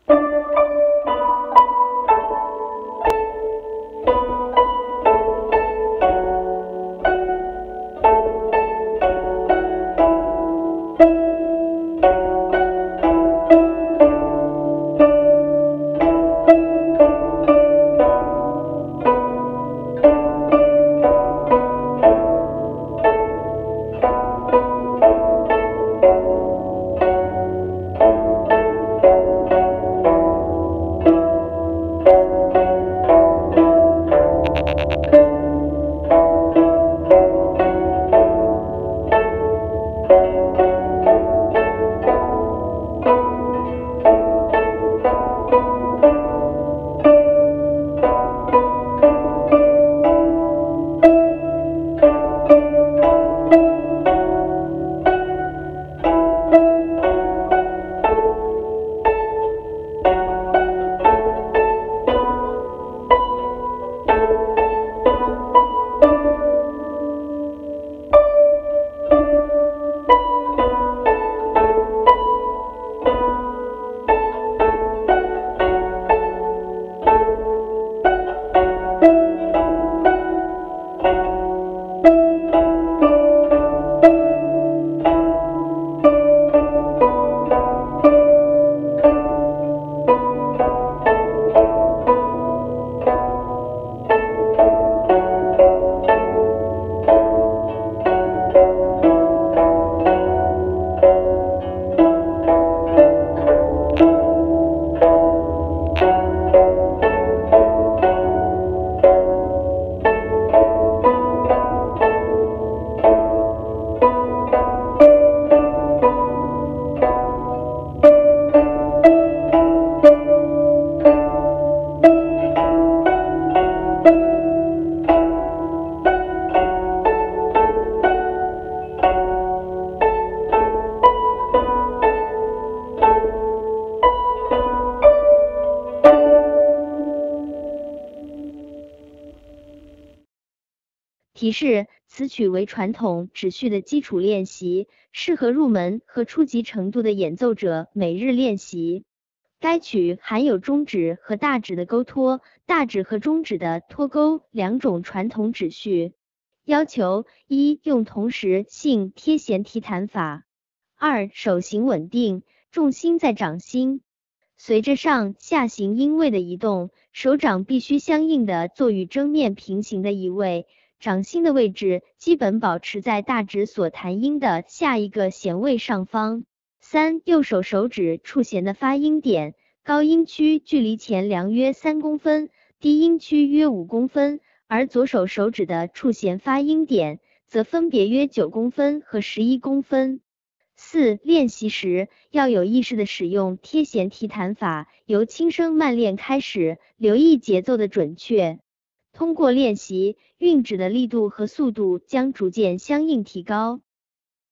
提示：此曲为传统指序的基础练习，适合入门和初级程度的演奏者每日练习。该曲含有中指和大指的勾托，大指和中指的托勾两种传统指序。要求：一、用同时性贴弦提弹法；二、手型稳定，重心在掌心。随着上下行音位的移动，手掌必须相应的做与正面平行的移位，掌心的位置基本保持在大指所弹音的下一个弦位上方。三、右手手指触弦的发音点，高音区距离前量约3公分，低音区约5公分，而左手手指的触弦发音点则分别约9公分和11公分。四、练习时要有意识的使用贴弦提弹法，由轻声慢练开始，留意节奏的准确。通过练习，运指的力度和速度将逐渐相应提高。